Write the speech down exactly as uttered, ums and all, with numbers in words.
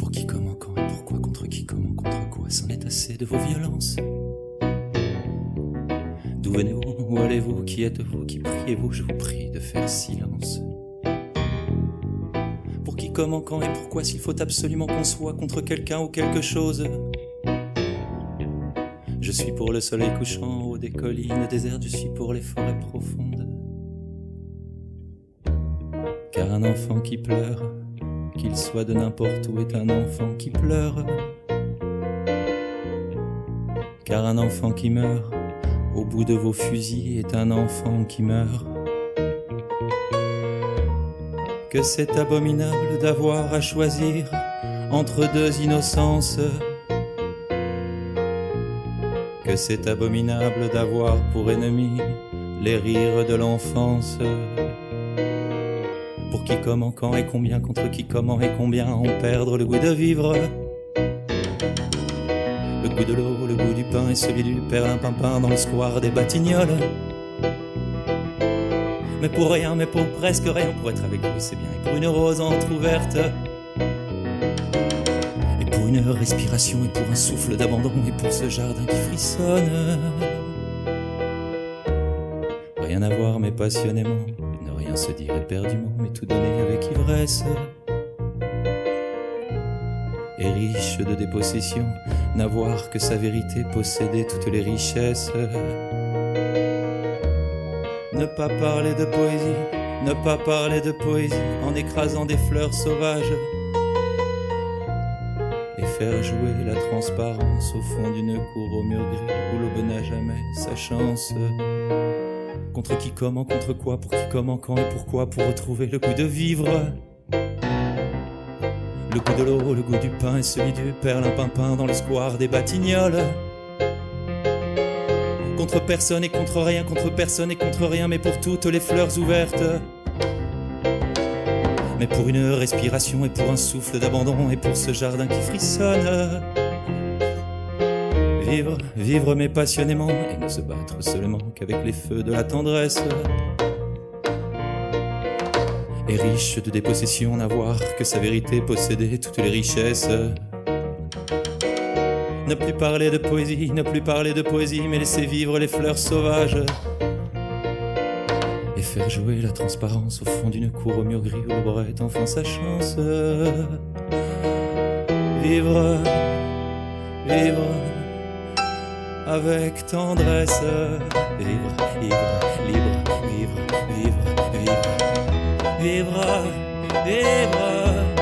Pour qui, comment, quand et pourquoi, contre qui, comment, contre quoi, c'en est assez de vos violences. D'où venez-vous, où allez-vous, qui êtes-vous, qui priez-vous, je vous prie de faire silence. Pour qui, comment, quand et pourquoi, s'il faut absolument qu'on soit contre quelqu'un ou quelque chose. Je suis pour le soleil couchant, haut des collines désertes, je suis pour les forêts profondes. Car un enfant qui pleure, qu'il soit de n'importe où, est un enfant qui pleure. Car un enfant qui meurt, au bout de vos fusils, est un enfant qui meurt. Que c'est abominable d'avoir à choisir entre deux innocences. Que c'est abominable d'avoir pour ennemi les rires de l'enfance. Pour qui, comment, quand et combien, contre qui, comment et combien, on perdre le goût de vivre. Le goût de l'eau, le goût du pain et celui du perlimpinpin dans le square des Batignolles. Mais pour rien, mais pour presque rien, pour être avec vous c'est bien. Et pour une rose entr'ouverte, et pour une respiration, et pour un souffle d'abandon, et pour ce jardin qui frissonne. Rien à voir mais passionnément, ne rien se dire éperdument, mais tout donner avec ivresse. Et riche de dépossession, n'avoir que sa vérité, posséder toutes les richesses. Ne pas parler de poésie, ne pas parler de poésie, en écrasant des fleurs sauvages. Et faire jouer la transparence au fond d'une cour au mur gris, où l'aube n'a jamais sa chance. Contre qui, comment, contre quoi, pour qui, comment, quand et pourquoi, pour retrouver le goût de vivre. Le goût de l'eau, le goût du pain et celui du perlimpinpin dans le square des Batignolles. Contre personne et contre rien, contre personne et contre rien, mais pour toutes les fleurs ouvertes. Mais pour une respiration et pour un souffle d'abandon et pour ce jardin qui frissonne. Vivre, vivre mais passionnément, et ne se battre seulement qu'avec les feux de la tendresse. Et riche de dépossession, n'avoir que sa vérité, posséder toutes les richesses. Ne plus parler de poésie, ne plus parler de poésie, mais laisser vivre les fleurs sauvages. Et faire jouer la transparence au fond d'une cour au mur gris où l'aube aurait enfin sa chance. Vivre, vivre avec tendresse. Vivre, vivre, libre, vivre, vivre, vivre. Vivre, vivre.